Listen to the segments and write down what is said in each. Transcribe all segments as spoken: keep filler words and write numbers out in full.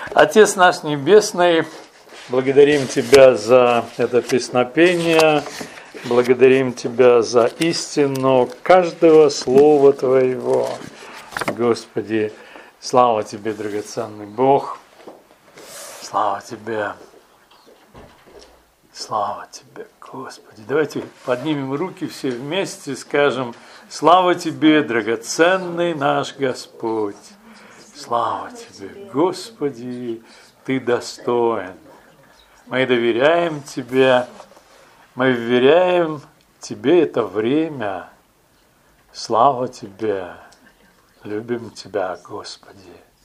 Отец наш Небесный, благодарим Тебя за это песнопение, благодарим Тебя за истину каждого слова Твоего. Господи, слава Тебе, драгоценный Бог, слава Тебе, слава Тебе, Господи. Давайте поднимем руки все вместе и скажем: слава Тебе, драгоценный наш Господь. Слава Тебе, Господи, Ты достоин. Мы доверяем Тебе, мы вверяем Тебе это время. Слава Тебе, любим Тебя, Господи.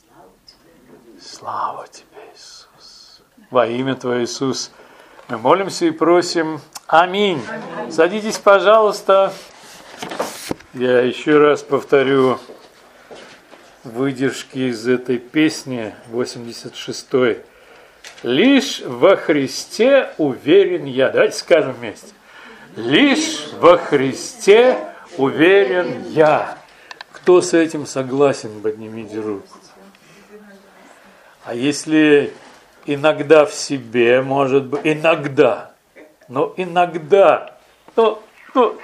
Слава Тебе, Иисус. Во имя Твое, Иисус, мы молимся и просим. Аминь. Садитесь, пожалуйста. Я еще раз повторю выдержки из этой песни, восемьдесят шестой. «Лишь во Христе уверен я». Давайте скажем вместе. «Лишь во Христе уверен я». Кто с этим согласен, поднимите руку. А если иногда в себе, может быть, иногда, но иногда, то, то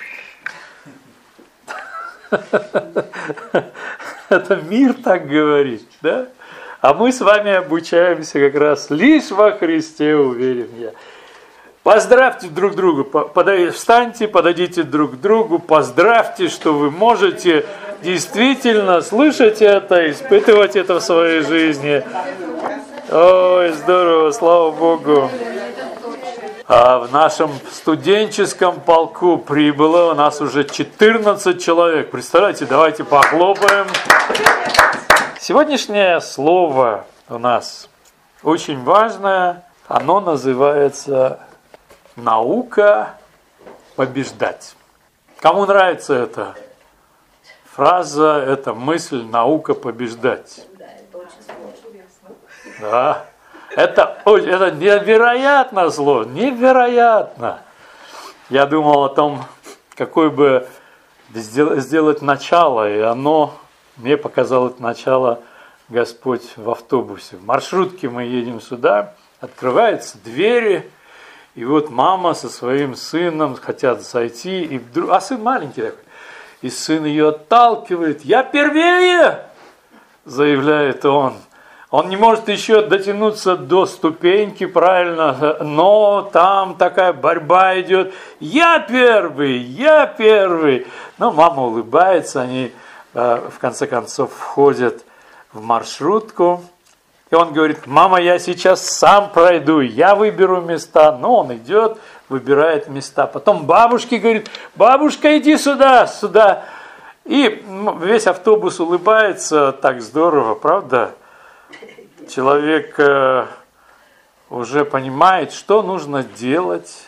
это мир так говорит, да? А мы с вами обучаемся как раз лишь во Христе, уверен я. Поздравьте друг друга, подойдите, встаньте, подойдите друг к другу, поздравьте, что вы можете действительно слышать это, испытывать это в своей жизни. Ой, здорово, слава Богу. А в нашем студенческом полку прибыло у нас уже четырнадцать человек. Представляете, давайте похлопаем. Сегодняшнее слово у нас очень важное. Оно называется «Наука побеждать». Кому нравится эта фраза, эта мысль «наука побеждать»? Да. Это, это невероятно зло, невероятно. Я думал о том, какой бы сделать начало, и оно, мне показал это начало Господь в автобусе. В маршрутке мы едем сюда, открываются двери, и вот мама со своим сыном хотят зайти, и вдруг, а сын маленький такой, и сын ее отталкивает. «Я первее!» заявляет он. Он не может еще дотянуться до ступеньки, правильно, но там такая борьба идет. «Я первый! Я первый!» Но мама улыбается, они в конце концов входят в маршрутку. И он говорит: «Мама, я сейчас сам пройду, я выберу места». Но он идет, выбирает места. Потом бабушке говорит: «Бабушка, иди сюда, сюда». И весь автобус улыбается, так здорово, правда? Человек э, уже понимает, что нужно делать,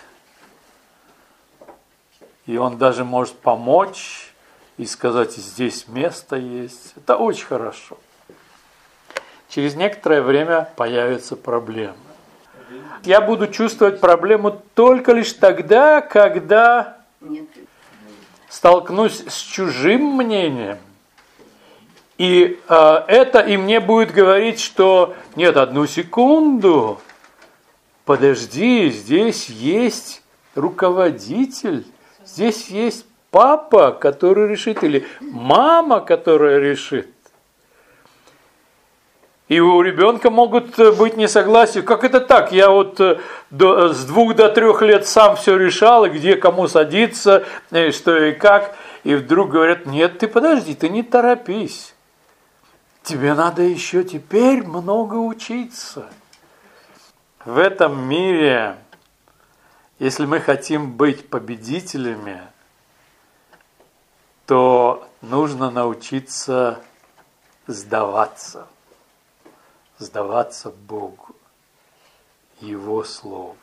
и он даже может помочь и сказать: здесь место есть. Это очень хорошо. Через некоторое время появятся проблемы. Я буду чувствовать проблему только лишь тогда, когда столкнусь с чужим мнением. И э, это и мне будет говорить, что нет, одну секунду, подожди, здесь есть руководитель, здесь есть папа, который решит, или мама, которая решит. И у ребенка могут быть несогласия. Как это так? Я вот до, с двух до трех лет сам все решал, и где кому садиться, и что и как. И вдруг говорят: нет, ты подожди, ты не торопись. Тебе надо еще теперь много учиться. В этом мире, если мы хотим быть победителями, то нужно научиться сдаваться. Сдаваться Богу, Его Слову.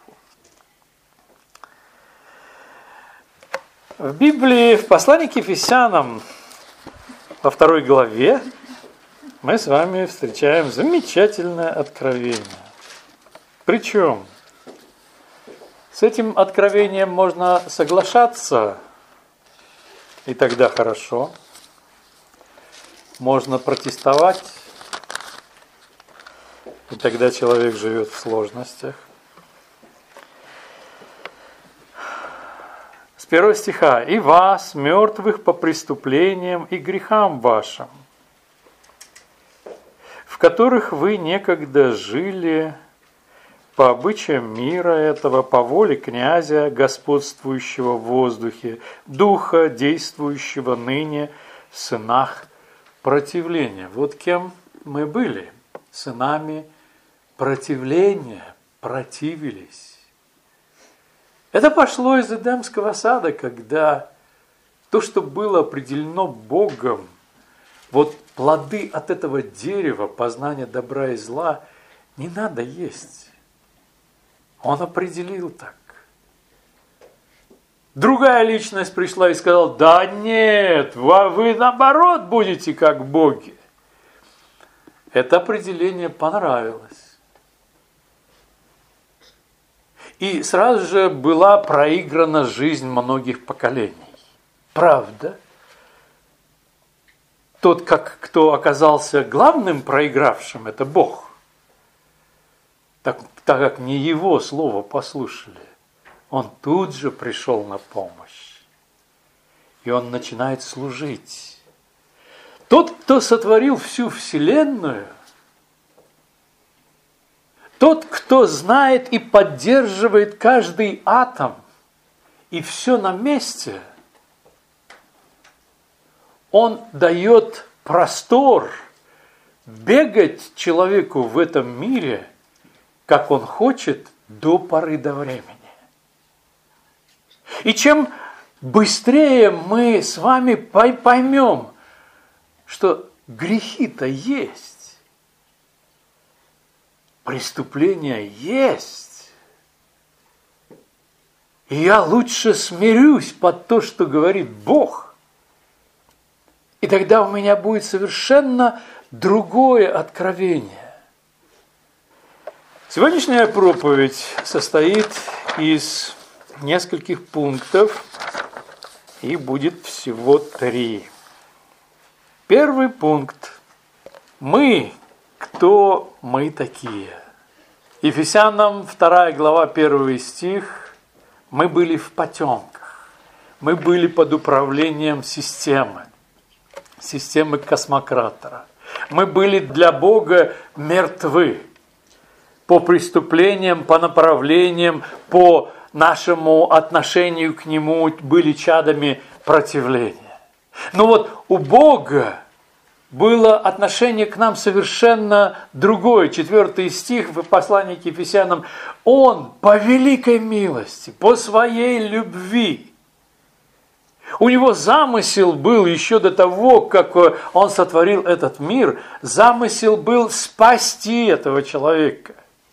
В Библии, в послании к Ефесянам, во второй главе, мы с вами встречаем замечательное откровение. Причем с этим откровением можно соглашаться, и тогда хорошо. Можно протестовать, И тогда человек живет в сложностях. С первого стиха. «И вас, мертвых по преступлениям и грехам вашим, в которых вы некогда жили по обычаям мира этого, по воле князя, господствующего в воздухе, духа, действующего ныне в сынах противления». Вот кем мы были. Сынами противления, противились. Это пошло из Эдемского сада, когда то, что было определено Богом, вот плоды от этого дерева, познания добра и зла, не надо есть. Он определил так. Другая личность пришла и сказала: да нет, вы наоборот будете как боги. Это определение понравилось. И сразу же была проиграна жизнь многих поколений. Правда? Тот, как, кто оказался главным проигравшим, это Бог. Так, так как не его слово послушали, он тут же пришел на помощь. И он начинает служить. Тот, кто сотворил всю вселенную, тот, кто знает и поддерживает каждый атом, и все на месте, он дает простор бегать человеку в этом мире, как он хочет, до поры до времени. И чем быстрее мы с вами поймем, что грехи-то есть, преступления есть, и я лучше смирюсь под то, что говорит Бог, и тогда у меня будет совершенно другое откровение. Сегодняшняя проповедь состоит из нескольких пунктов, и будет всего три. Первый пункт. Мы, кто мы такие? Ефесянам вторая глава, первый стих. Мы были в потемках. Мы были под управлением системы. Системы космократора. Мы были для Бога мертвы. По преступлениям, по направлениям, по нашему отношению к Нему были чадами противления. Но вот у Бога было отношение к нам совершенно другое. Четвертый стих в послании к Ефесянам. Он по великой милости, по своей любви. У него замысел был еще до того, как он сотворил этот мир. Замысел был спасти этого человека,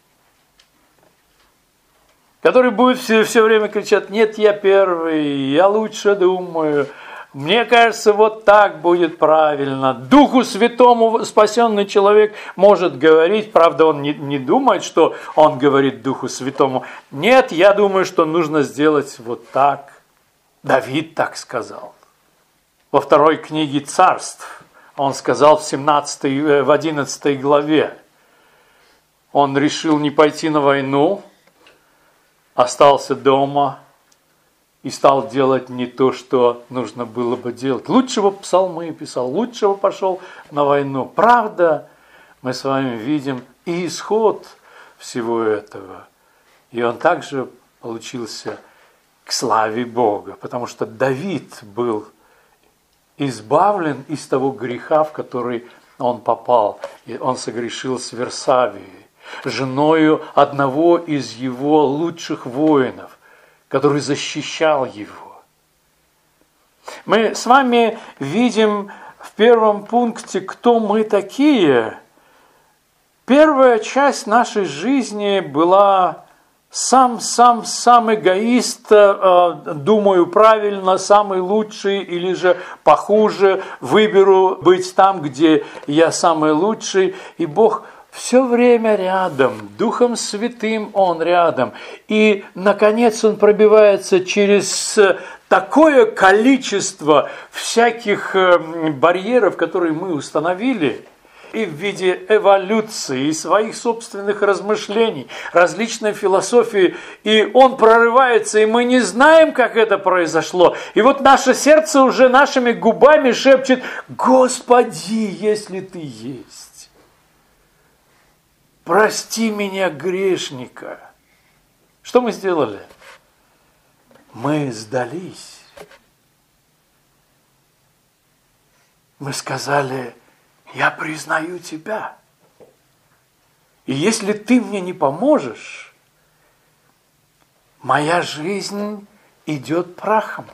который будет все, все время кричать: нет, я первый, я лучше думаю. Мне кажется, вот так будет правильно. Духу Святому спасенный человек может говорить, правда, он не, не думает, что он говорит Духу Святому. Нет, я думаю, что нужно сделать вот так. Давид так сказал. Во второй книге Царств он сказал в семнадцатой, в одиннадцатой главе. Он решил не пойти на войну, остался дома и стал делать не то, что нужно было бы делать. Лучше бы псалмы писал, лучше бы пошел на войну. Правда, мы с вами видим и исход всего этого. И он также получился к славе Бога, потому что Давид был избавлен из того греха, в который он попал. И он согрешил с Версавией, женою одного из его лучших воинов, который защищал его. Мы с вами видим в первом пункте, кто мы такие. Первая часть нашей жизни была сам-сам-сам эгоист, думаю правильно, самый лучший или же похуже, выберу быть там, где я самый лучший, и Бог все время рядом, Духом Святым Он рядом. И, наконец, Он пробивается через такое количество всяких барьеров, которые мы установили, и в виде эволюции, и своих собственных размышлений, различной философии. И он прорывается, и мы не знаем, как это произошло. И вот наше сердце уже нашими губами шепчет: «Господи, если Ты есть, прости меня, грешника». Что мы сделали? Мы сдались. Мы сказали: «Я признаю Тебя. И если Ты мне не поможешь, моя жизнь идет прахом».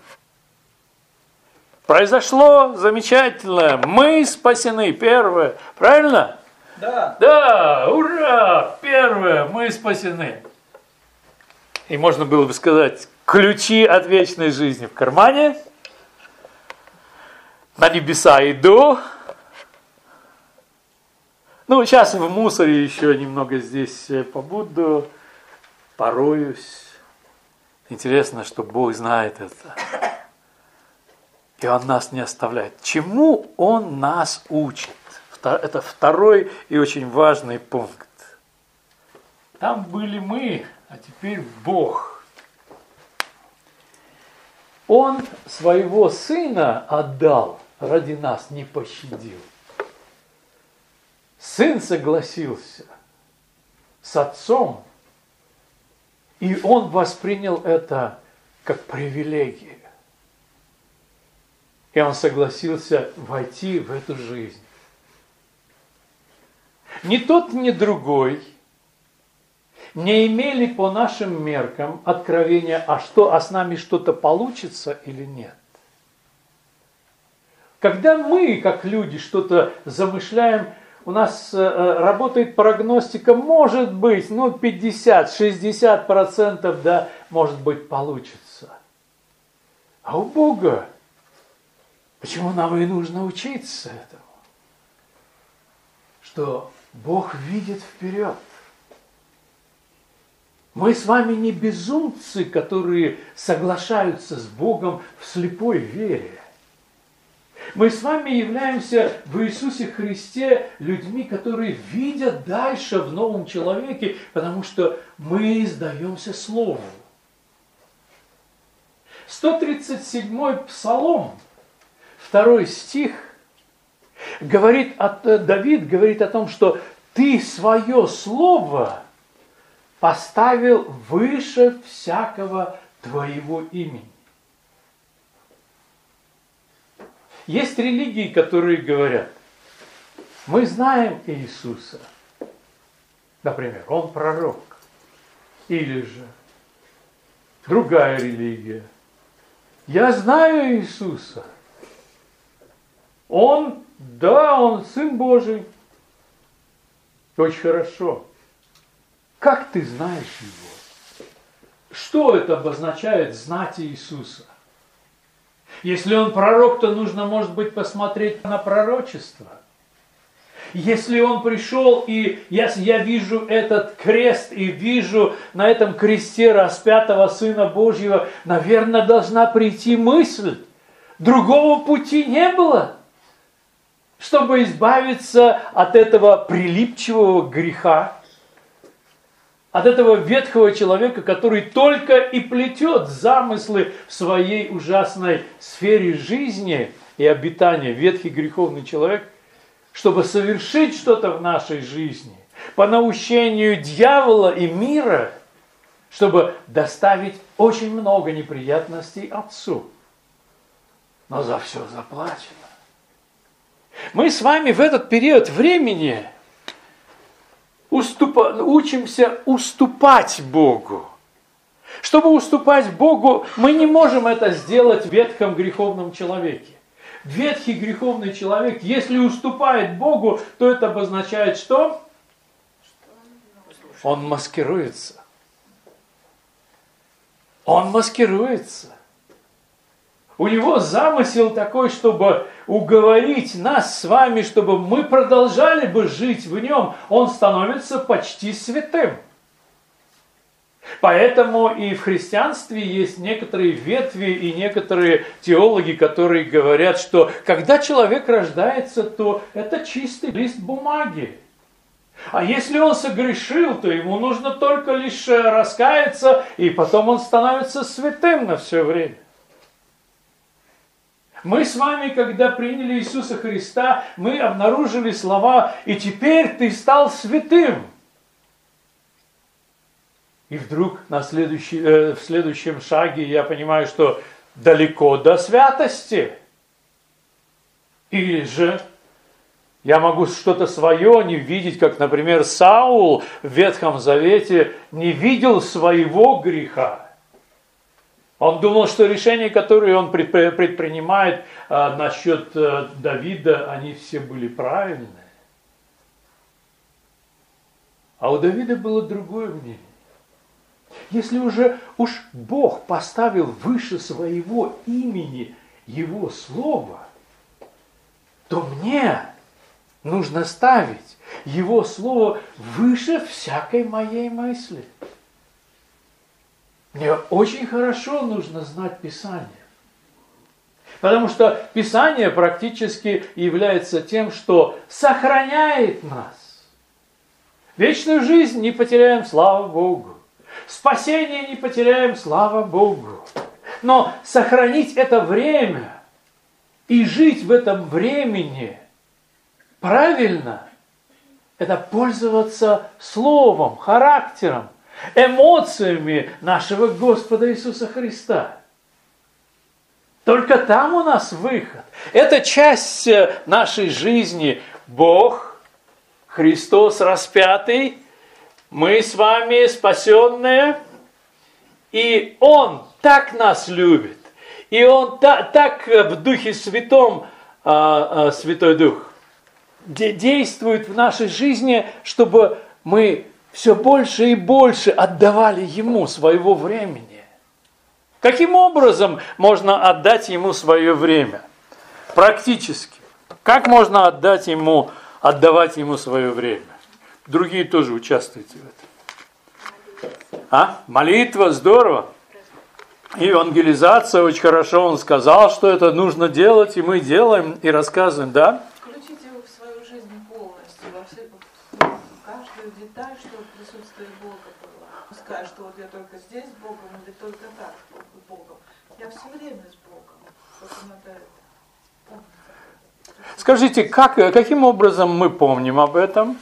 Произошло замечательное. Мы спасены. Первое. Правильно? Да. Да, ура! Первое. Мы спасены. И можно было бы сказать: ключи от вечной жизни в кармане. На небеса иду. Ну, сейчас в мусоре еще немного здесь побуду, пороюсь. Интересно, что Бог знает это. И Он нас не оставляет. Чему Он нас учит? Это второй и очень важный пункт. Там были мы, а теперь Бог. Он своего Сына отдал, ради нас не пощадил. Сын согласился с Отцом, и Он воспринял это как привилегию. И Он согласился войти в эту жизнь. Ни тот, ни другой не имели по нашим меркам откровения, а что, а с нами что-то получится или нет. Когда мы, как люди, что-то замышляем, у нас э, работает прогностика, может быть, ну, пятьдесят-шестьдесят процентов, да, может быть, получится. А у Бога, почему нам и нужно учиться этому? Что Бог видит вперед. Мы с вами не безумцы, которые соглашаются с Богом в слепой вере. Мы с вами являемся в Иисусе Христе людьми, которые видят дальше в новом человеке, потому что мы сдаемся Слову. сто тридцать седьмой Псалом, второй стих, говорит, Давид говорит о том, что «Ты свое Слово поставил выше всякого Твоего имени». Есть религии, которые говорят: мы знаем Иисуса, например, Он пророк. Или же другая религия: я знаю Иисуса, Он, да, Он Сын Божий. Очень хорошо. Как ты знаешь Его? Что это обозначает знать Иисуса? Если Он пророк, то нужно, может быть, посмотреть на пророчество. Если Он пришел, и я, я вижу этот крест, и вижу на этом кресте распятого Сына Божьего, наверное, должна прийти мысль. Другого пути не было, чтобы избавиться от этого прилипчивого греха, от этого ветхого человека, который только и плетет замыслы в своей ужасной сфере жизни и обитания, ветхий греховный человек, чтобы совершить что-то в нашей жизни по наущению дьявола и мира, чтобы доставить очень много неприятностей Отцу. Но за все заплачено. Мы с вами в этот период времени Уступа, учимся уступать Богу. Чтобы уступать Богу, мы не можем это сделать в ветхом греховном человеке. Ветхий греховный человек, если уступает Богу, то это обозначает что? Он маскируется. Он маскируется. У него замысел такой, чтобы уговорить нас с вами, чтобы мы продолжали бы жить в нем. Он становится почти святым. Поэтому и в христианстве есть некоторые ветви и некоторые теологи, которые говорят, что когда человек рождается, то это чистый лист бумаги. А если он согрешил, то ему нужно только лишь раскаяться, и потом он становится святым на все время. Мы с вами, когда приняли Иисуса Христа, мы обнаружили слова «И теперь ты стал святым». И вдруг на следующий, э, в следующем шаге я понимаю, что далеко до святости. Или же я могу что-то свое не видеть, как, например, Саул в Ветхом Завете не видел своего греха. Он думал, что решения, которые он предпринимает а, насчет а, Давида, они все были правильные. А у Давида было другое мнение. Если уже уж Бог поставил выше своего имени Его Слово, то мне нужно ставить Его Слово выше всякой моей мысли. Мне очень хорошо нужно знать Писание. Потому что Писание практически является тем, что сохраняет нас. Вечную жизнь не потеряем, слава Богу. Спасение не потеряем, слава Богу. Но сохранить это время и жить в этом времени правильно, это пользоваться словом, характером, эмоциями нашего Господа Иисуса Христа. Только там у нас выход. Это часть нашей жизни. Бог, Христос распятый, мы с вами спасенные, и Он так нас любит, и Он та, так в Духе Святом, а, а, Святой Дух, де, действует в нашей жизни, чтобы мы все больше и больше отдавали Ему своего времени. Каким образом можно отдать Ему свое время? Практически. Как можно отдать Ему, отдавать Ему свое время? Другие тоже участвуйте в этом. А? Молитва, здорово. Евангелизация, очень хорошо. Он сказал, что это нужно делать, и мы делаем, и рассказываем, да? Включите его в свою жизнь полностью, во все, в каждую деталь, чтобы присутствие Бога было. Пускай, что вот я только здесь с Богом, или только так с Богом. Я все время с Богом. Только надо помнить. Скажите, как, каким образом мы помним об этом?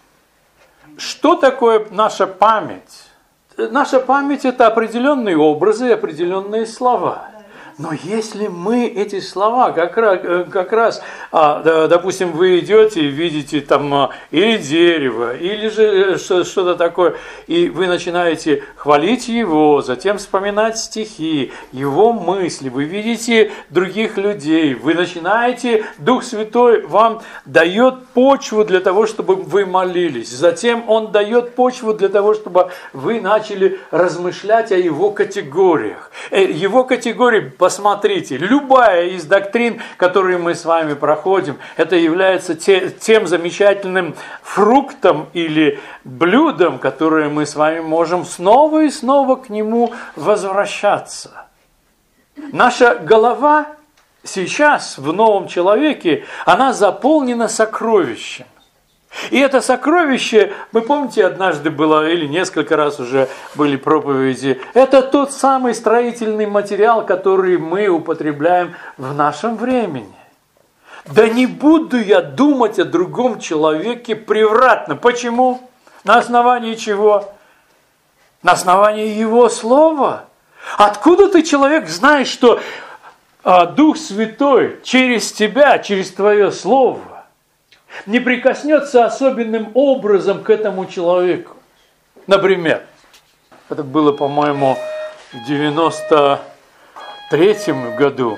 Что такое наша память? Наша память – это определенные образы и определенные слова. Но если мы эти слова, как раз, как раз допустим, вы идете и видите там или дерево, или же что-то такое, и вы начинаете хвалить его, затем вспоминать стихи, его мысли, вы видите других людей, вы начинаете, Дух Святой вам дает почву для того, чтобы вы молились, затем Он дает почву для того, чтобы вы начали размышлять о его категориях. Его категории, посмотрите, любая из доктрин, которые мы с вами проходим, это является те, тем замечательным фруктом или блюдом, которое мы с вами можем снова и снова к нему возвращаться. Наша голова сейчас в новом человеке, она заполнена сокровищем. И это сокровище, вы помните, однажды было, или несколько раз уже были проповеди, это тот самый строительный материал, который мы употребляем в нашем времени. Да не буду я думать о другом человеке превратно. Почему? На основании чего? На основании его слова. Откуда ты, человек, знаешь, что а, Дух Святой через тебя, через твое слово не прикоснется особенным образом к этому человеку? Например, это было, по-моему, в девяносто третьем году.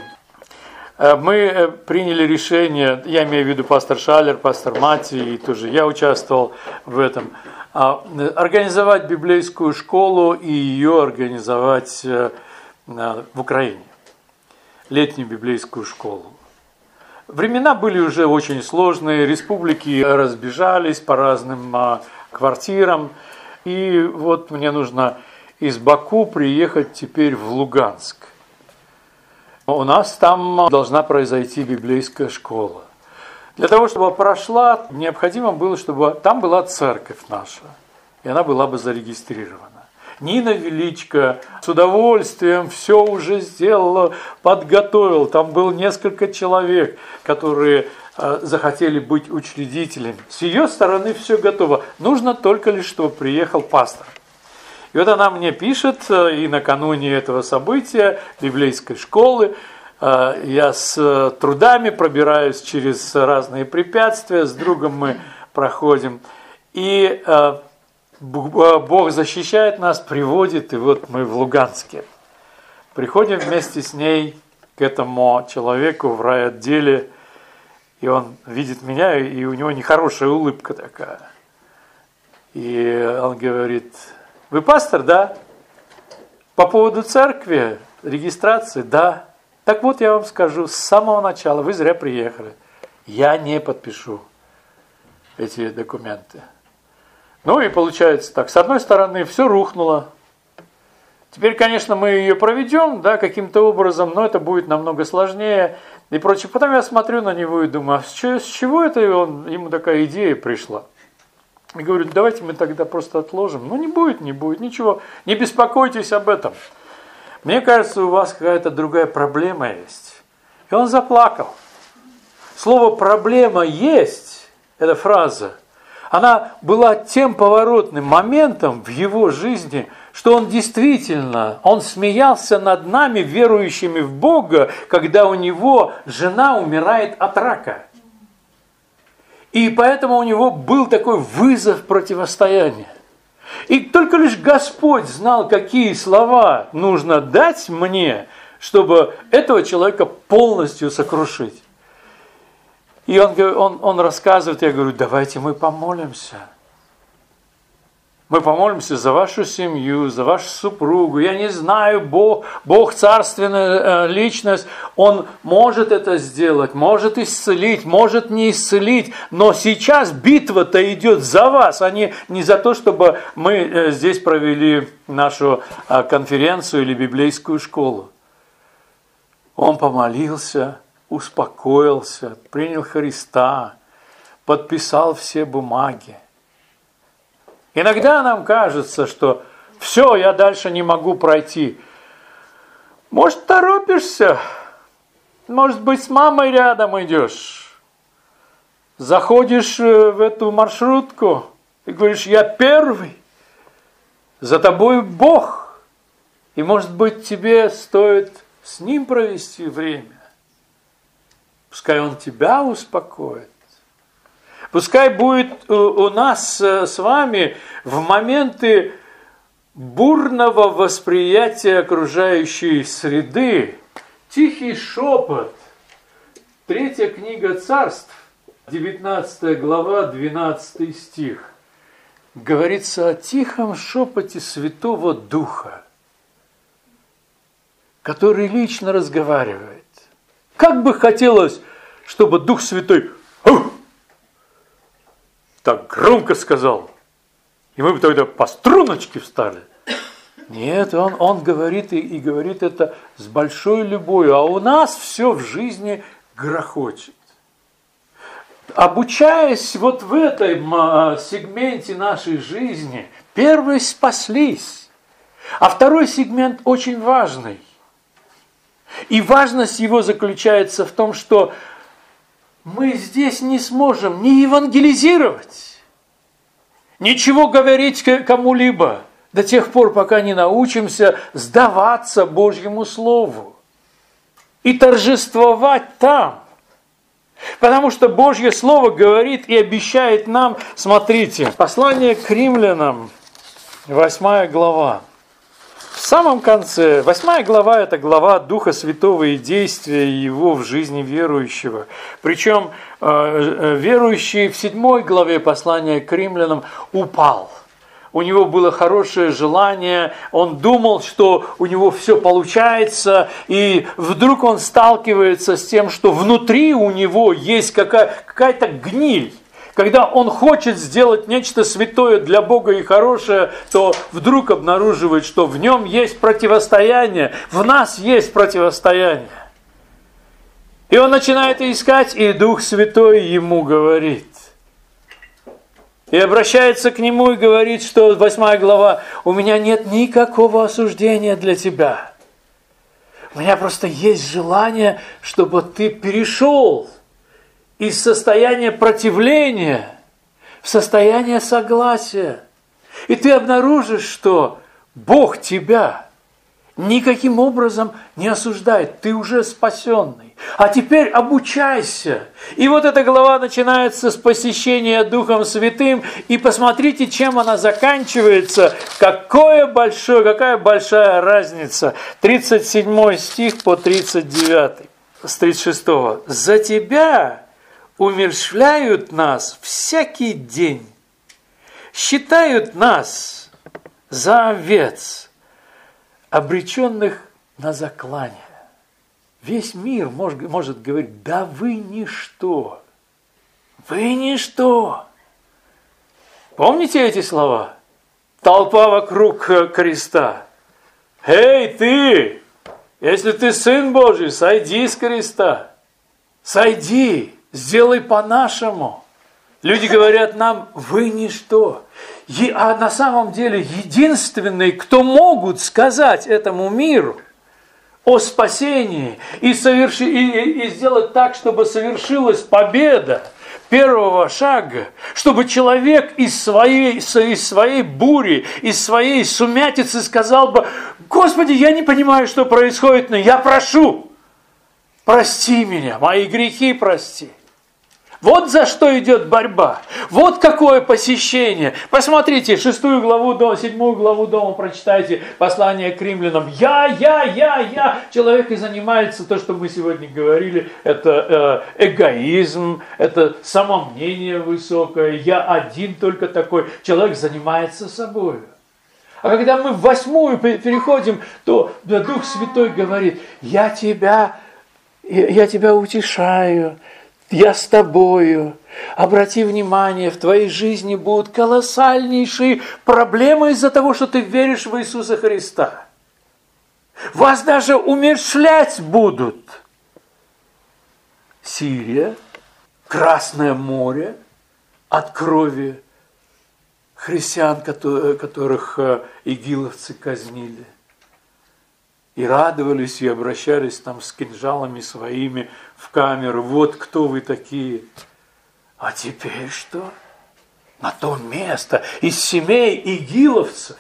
Мы приняли решение, я имею в виду пастор Шалер, пастор Мати, и тоже я участвовал в этом, организовать библейскую школу и ее организовать в Украине. Летнюю библейскую школу. Времена были уже очень сложные, республики разбежались по разным а, квартирам, и вот мне нужно из Баку приехать теперь в Луганск. У нас там должна произойти библейская школа. Для того, чтобы прошла, необходимо было, чтобы там была церковь наша, и она была бы зарегистрирована. Нина Величко с удовольствием все уже сделала, подготовила. Там было несколько человек, которые э, захотели быть учредителями. С ее стороны все готово. Нужно только лишь, чтобы приехал пастор. И вот она мне пишет, и накануне этого события, библейской школы, э, я с трудами пробираюсь через разные препятствия, с другом мы проходим. И э, Бог защищает нас, приводит, и вот мы в Луганске. Приходим вместе с ней к этому человеку в райотделе, и он видит меня, и у него нехорошая улыбка такая. И он говорит: вы пастор, да? По поводу церкви, регистрации, да. Так вот я вам скажу, с самого начала вы зря приехали. Я не подпишу эти документы. Ну и получается так, с одной стороны все рухнуло. Теперь, конечно, мы ее проведем, да, каким-то образом, но это будет намного сложнее и прочее. Потом я смотрю на него и думаю, а с чего это он, ему такая идея пришла? И говорю, давайте мы тогда просто отложим. Ну не будет, не будет, ничего, не беспокойтесь об этом. Мне кажется, у вас какая-то другая проблема есть. И он заплакал. Слово «проблема есть», эта фраза, она была тем поворотным моментом в его жизни, что он действительно, он смеялся над нами, верующими в Бога, когда у него жена умирает от рака. И поэтому у него был такой вызов противостояния. И только лишь Господь знал, какие слова нужно дать мне, чтобы этого человека полностью сокрушить. И он, он, он рассказывает, я говорю, давайте мы помолимся. Мы помолимся за вашу семью, за вашу супругу. Я не знаю, Бог, Бог царственная личность, Он может это сделать, может исцелить, может не исцелить. Но сейчас битва-то идет за вас, а не, не за то, чтобы мы здесь провели нашу конференцию или библейскую школу. Он помолился, успокоился, принял Христа, подписал все бумаги. Иногда нам кажется, что все, я дальше не могу пройти. Может, торопишься? Может быть, с мамой рядом идешь? Заходишь в эту маршрутку и говоришь, я первый, за тобой Бог. И, может быть, тебе стоит с Ним провести время. Пускай Он тебя успокоит. Пускай будет у нас с вами в моменты бурного восприятия окружающей среды тихий шепот. Третья книга Царств, девятнадцатая глава, двенадцатый стих. Говорится о тихом шепоте Святого Духа, который лично разговаривает. Как бы хотелось, чтобы Дух Святой так громко сказал, и мы бы тогда по струночке встали. Нет, он, он говорит и, и говорит это с большой любовью, а у нас все в жизни грохочет. Обучаясь вот в этом сегменте нашей жизни, первый спаслись, а второй сегмент очень важный. И важность его заключается в том, что мы здесь не сможем ни евангелизировать, ничего говорить кому-либо до тех пор, пока не научимся сдаваться Божьему Слову и торжествовать там. Потому что Божье Слово говорит и обещает нам, смотрите, послание к римлянам, восьмая глава. В самом конце, восьмая глава – это глава Духа Святого и действия Его в жизни верующего. Причем э, верующий в седьмой главе послания к римлянам упал. У него было хорошее желание, он думал, что у него все получается, и вдруг он сталкивается с тем, что внутри у него есть какая- какая-то гниль, Когда он хочет сделать нечто святое для Бога и хорошее, то вдруг обнаруживает, что в нем есть противостояние, в нас есть противостояние. И он начинает искать, и Дух Святой ему говорит. И обращается к нему и говорит, что восьмая глава: «У меня нет никакого осуждения для тебя. У меня просто есть желание, чтобы ты перешел из состояния противления в состояние согласия. И ты обнаружишь, что Бог тебя никаким образом не осуждает. Ты уже спасенный. А теперь обучайся». И вот эта глава начинается с посещения Духом Святым. И посмотрите, чем она заканчивается. Какое большое, какая большая разница. тридцать седьмой стих по тридцать девятый. С тридцать шестого. «За тебя умерщвляют нас всякий день, считают нас за овец, обреченных на заклание». Весь мир может, может говорить: да вы ничто, вы ничто. Помните эти слова? Толпа вокруг креста. Эй, ты, если ты Сын Божий, сойди с креста. Сойди, сделай по-нашему. Люди говорят нам: вы ничто. А на самом деле единственные, кто могут сказать этому миру о спасении и, соверши, и, и сделать так, чтобы совершилась победа первого шага, чтобы человек из своей, из своей бури, из своей сумятицы сказал бы: Господи, я не понимаю, что происходит, но я прошу, прости меня, мои грехи прости. Вот за что идет борьба. Вот какое посещение. Посмотрите, шестую главу, седьмую главу дома прочитайте, послание к римлянам. Я, я, я, я. Человек и занимается то, что мы сегодня говорили. Это э, эгоизм, это самомнение высокое. Я один только такой. Человек занимается собой. А когда мы в восьмую переходим, то Дух Святой говорит: я тебя, я тебя утешаю. Я с тобою. Обрати внимание, в твоей жизни будут колоссальнейшие проблемы из-за того, что ты веришь в Иисуса Христа. Вас даже умерщвлять будут. Сирия, Красное море от крови христиан, которых игиловцы казнили. И радовались, и обращались там с кинжалами своими в камеру. Вот кто вы такие. А теперь что? На то место из семей игиловцев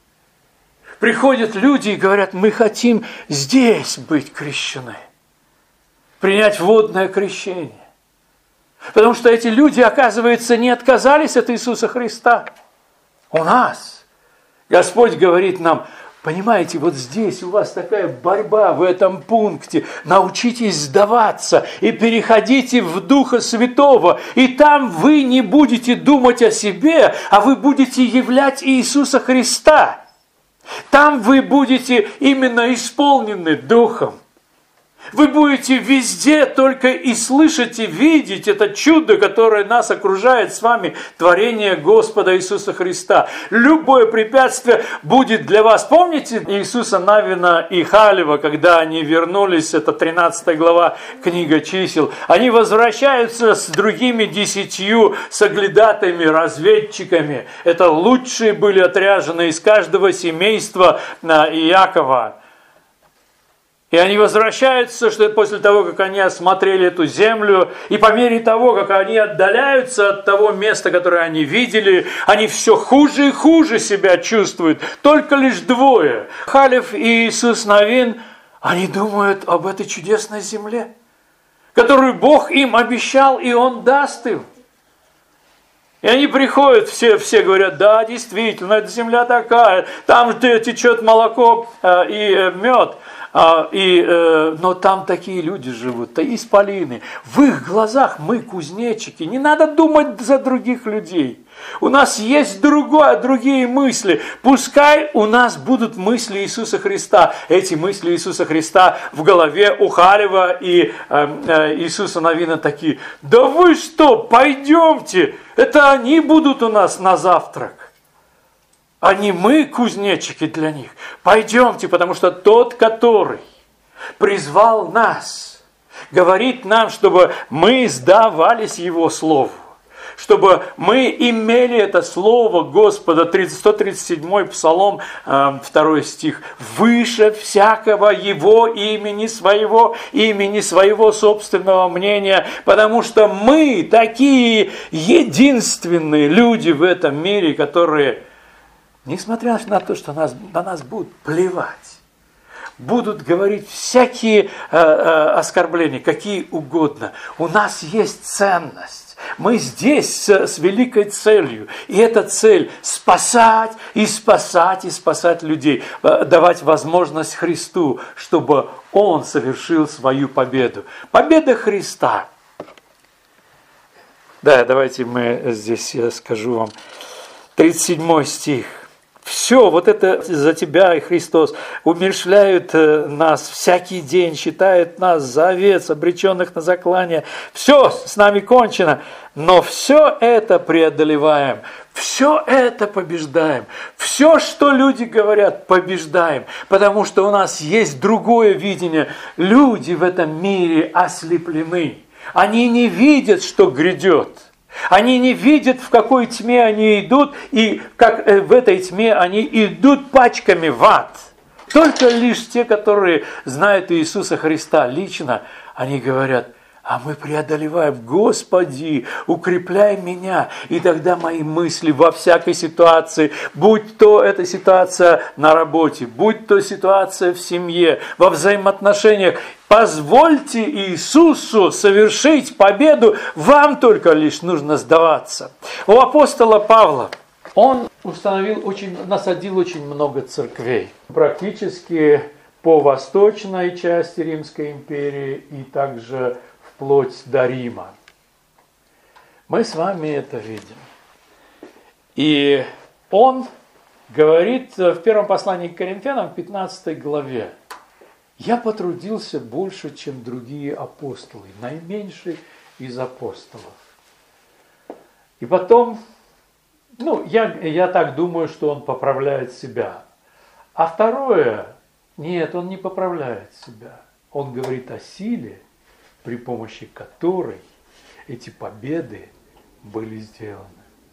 приходят люди и говорят: мы хотим здесь быть крещены. Принять водное крещение. Потому что эти люди, оказывается, не отказались от Иисуса Христа. У нас Господь говорит нам: понимаете, вот здесь у вас такая борьба в этом пункте. Научитесь сдаваться и переходите в Духа Святого. И там вы не будете думать о себе, а вы будете являть Иисуса Христа. Там вы будете именно исполнены Духом. Вы будете везде только и слышать, и видеть это чудо, которое нас окружает с вами, творение Господа Иисуса Христа. Любое препятствие будет для вас. Помните Иисуса Навина и Халева, когда они вернулись, это тринадцатая глава, книга чисел, они возвращаются с другими десятью соглядатаями, разведчиками. Это лучшие были отряжены из каждого семейства Иакова. И они возвращаются, что после того, как они осмотрели эту землю, и по мере того, как они отдаляются от того места, которое они видели, они все хуже и хуже себя чувствуют. Только лишь двое, Халев и Иисус Навин, они думают об этой чудесной земле, которую Бог им обещал, и Он даст им. И они приходят, все, все говорят: да, действительно, эта земля такая, там течет молоко э, и э, мед. А, и, э, но там такие люди живут, то исполины. В их глазах мы кузнечики. Не надо думать за других людей. У нас есть другое, другие мысли. Пускай у нас будут мысли Иисуса Христа. Эти мысли Иисуса Христа в голове у Халева и э, э, Иисуса Навина такие: да вы что, пойдемте, это они будут у нас на завтрак. А не мы кузнечики для них. Пойдемте, потому что тот, который призвал нас, говорит нам, чтобы мы сдавались Его Слову. Чтобы мы имели это слово Господа, сто тридцать седьмой Псалом, второй стих, выше всякого Его имени, своего имени, своего собственного мнения, потому что мы такие единственные люди в этом мире, которые, несмотря на то, что нас, на нас будут плевать, будут говорить всякие э, э, оскорбления, какие угодно, у нас есть ценность. Мы здесь с, с великой целью. И эта цель – спасать и спасать и спасать людей. Давать возможность Христу, чтобы Он совершил свою победу. Победа Христа. Да, давайте мы здесь, я скажу вам, тридцать седьмой стих. Все, вот это за тебя и Христос умерщвляют нас всякий день, считают нас за овец, обреченных на заклание. Все, с нами кончено, но все это преодолеваем, все это побеждаем. Все, что люди говорят, побеждаем, потому что у нас есть другое видение. Люди в этом мире ослеплены, они не видят, что грядет. Они не видят, в какой тьме они идут, и как в этой тьме они идут пачками в ад. Только лишь те, которые знают Иисуса Христа лично, они говорят: а мы преодолеваем, Господи, укрепляй меня, и тогда мои мысли во всякой ситуации, будь то эта ситуация на работе, будь то ситуация в семье, во взаимоотношениях, позвольте Иисусу совершить победу, вам только лишь нужно сдаваться. У апостола Павла он установил очень, насадил очень много церквей, практически по восточной части Римской империи и также вплоть до Рима. Мы с вами это видим. И он говорит в первом послании к Коринфянам, в пятнадцатой главе: «Я потрудился больше, чем другие апостолы, наименьший из апостолов». И потом, ну, я, я так думаю, что он поправляет себя. А второе, нет, он не поправляет себя. Он говорит о силе, при помощи которой эти победы были сделаны.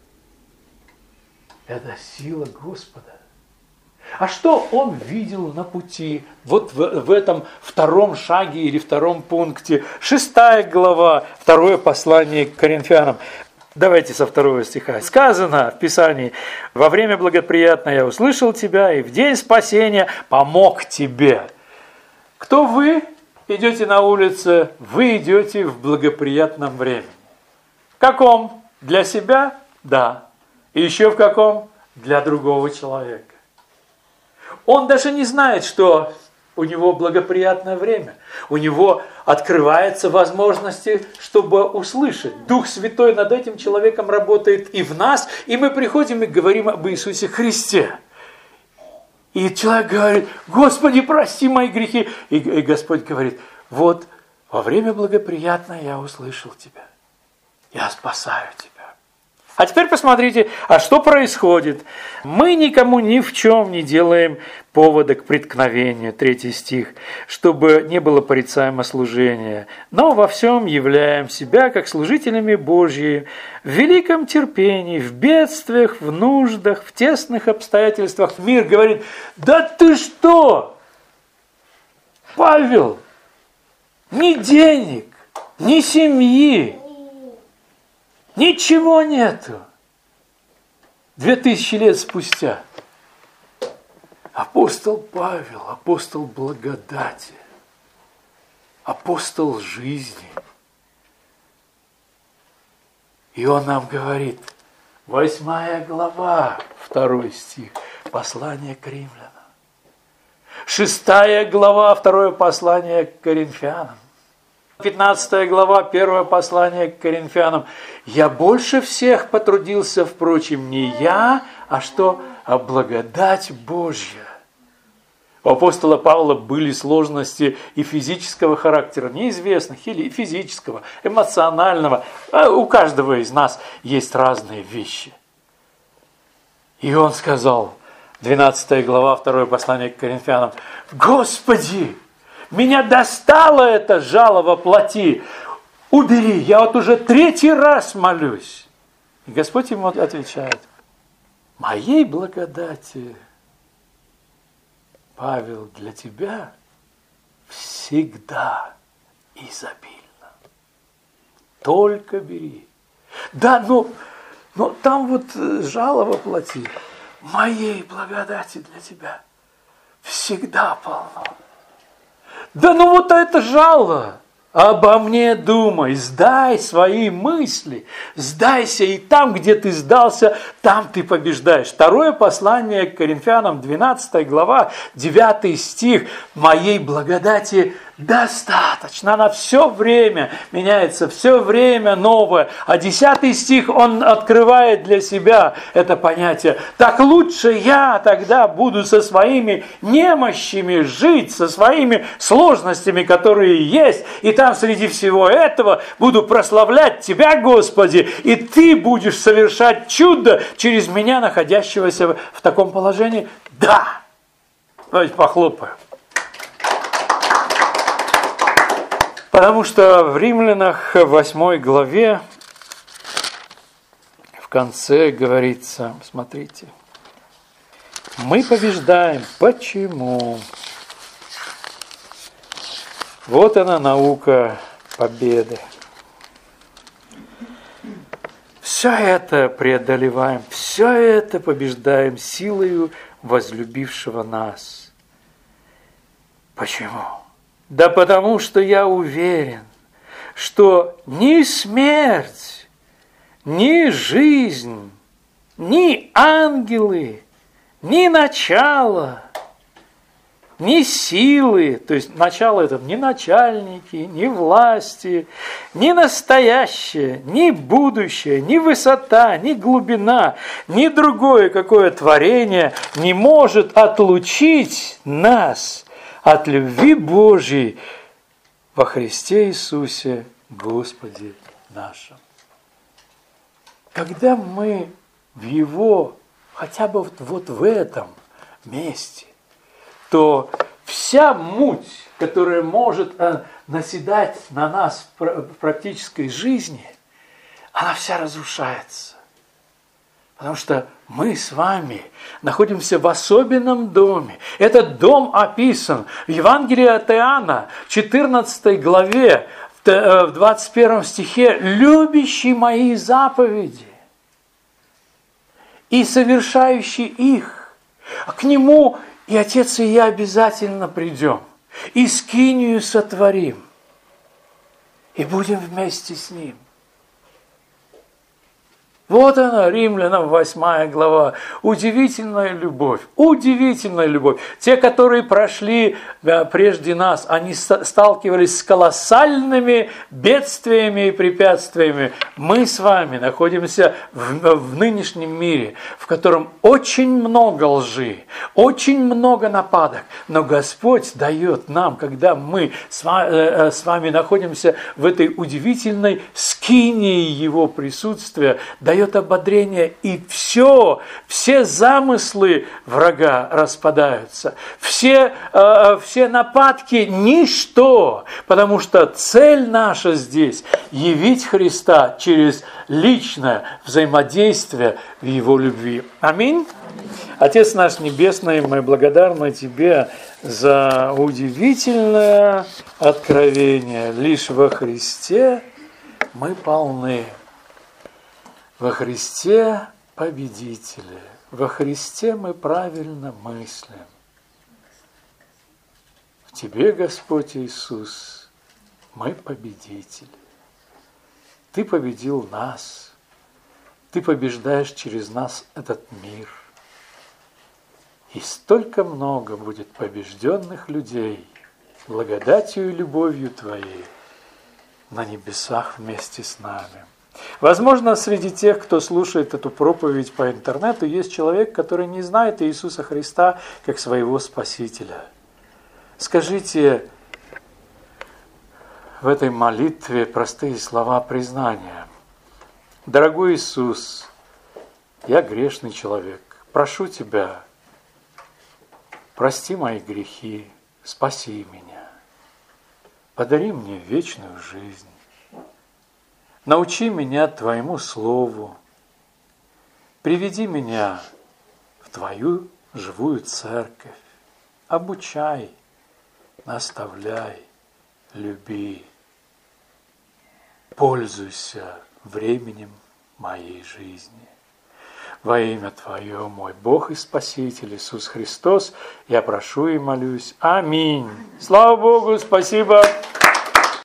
Это сила Господа. А что он видел на пути, вот в, в этом втором шаге или втором пункте? Шестая глава, второе послание к Коринфянам. Давайте со второго стиха. Сказано в Писании: «Во время благоприятное я услышал тебя, и в день спасения помог тебе». Кто вы? Идете на улице, вы идете в благоприятном времени. В каком? Для себя? Да. И еще в каком? Для другого человека. Он даже не знает, что у него благоприятное время. У него открываются возможности, чтобы услышать. Дух Святой над этим человеком работает и в нас, и мы приходим и говорим об Иисусе Христе. И человек говорит: Господи, прости мои грехи. И, и Господь говорит: вот во время благоприятное я услышал тебя. Я спасаю тебя. А теперь посмотрите, а что происходит? Мы никому ни в чем не делаем повода к преткновению, третий стих, чтобы не было порицаемо служения, но во всем являем себя как служителями Божьими, в великом терпении, в бедствиях, в нуждах, в тесных обстоятельствах. Мир говорит: да ты что, Павел, ни денег, ни семьи, ничего нету. Две тысячи лет спустя апостол Павел, апостол благодати, апостол жизни. И он нам говорит, восьмая глава, второй стих, послание к римлянам. Шестая глава, второе послание к Коринфянам. пятнадцатая глава, первое послание к Коринфянам. «Я больше всех потрудился, впрочем, не я, а что? А благодать Божья». У апостола Павла были сложности и физического характера, неизвестных, или физического, эмоционального. А у каждого из нас есть разные вещи. И он сказал, двенадцатая глава, второе послание к Коринфянам: «Господи, меня достало это жало во плоти, убери, я вот уже третий раз молюсь». И Господь ему отвечает: «Моей благодати, Павел, для тебя всегда изобильно. Только бери». Да, но, но там вот жало во плоти. Моей благодати для тебя всегда полно. Да ну вот это жало. Обо мне думай, сдай свои мысли, сдайся, и там, где ты сдался, там ты побеждаешь. Второе послание к Коринфянам, двенадцатая глава, девятый стих. «Моей благодати достаточно». Она все время меняется, все время новое. А десятый стих, он открывает для себя это понятие. «Так лучше я тогда буду со своими немощами жить, со своими сложностями, которые есть, и там среди всего этого буду прославлять Тебя, Господи, и Ты будешь совершать чудо через меня, находящегося в таком положении». Да! Давайте похлопаем. Потому что в Римлянах восьмой главе в конце говорится, смотрите, мы побеждаем. Почему? Вот она, наука победы. Все это преодолеваем, все это побеждаем силою возлюбившего нас. Почему? Да потому что я уверен, что ни смерть, ни жизнь, ни ангелы, ни начало, ни силы, то есть начало это ни начальники, ни власти, ни настоящее, ни будущее, ни высота, ни глубина, ни другое какое творение не может отлучить нас от любви Божьей во Христе Иисусе Господе нашем. Когда мы в Его, хотя бы вот, вот в этом месте, то вся муть, которая может наседать на нас в практической жизни, она вся разрушается. Потому что мы с вами находимся в особенном доме. Этот дом описан в Евангелии от Иоанна, четырнадцатой главе, в двадцать первом стихе: «Любящий мои заповеди и совершающий их, к нему и Отец и я обязательно придем, и скинию сотворим, и будем вместе с ним». Вот она, Римлянам восьмая глава. Удивительная любовь, удивительная любовь. Те, которые прошли прежде нас, они сталкивались с колоссальными бедствиями и препятствиями. Мы с вами находимся в, в нынешнем мире, в котором очень много лжи, очень много нападок. Но Господь дает нам, когда мы с вами, с вами находимся в этой удивительной скинии Его присутствия, дает ободрение, и все, все замыслы врага распадаются, все, э, все нападки – ничто, потому что цель наша здесь – явить Христа через личное взаимодействие в Его любви. Аминь. Отец наш Небесный, мы благодарны Тебе за удивительное откровение. Лишь во Христе мы полны. Во Христе победители, во Христе мы правильно мыслим. В Тебе, Господь Иисус, мы победители. Ты победил нас, Ты побеждаешь через нас этот мир. И столько много будет побежденных людей благодатью и любовью Твоей на небесах вместе с нами. Возможно, среди тех, кто слушает эту проповедь по интернету, есть человек, который не знает Иисуса Христа как своего Спасителя. Скажите в этой молитве простые слова признания. Дорогой Иисус, я грешный человек. Прошу Тебя, прости мои грехи, спаси меня. Подари мне вечную жизнь. Научи меня Твоему Слову. Приведи меня в Твою живую церковь. Обучай, наставляй, люби. Пользуйся временем моей жизни. Во имя Твое, мой Бог и Спаситель Иисус Христос, я прошу и молюсь. Аминь. Слава Богу, спасибо.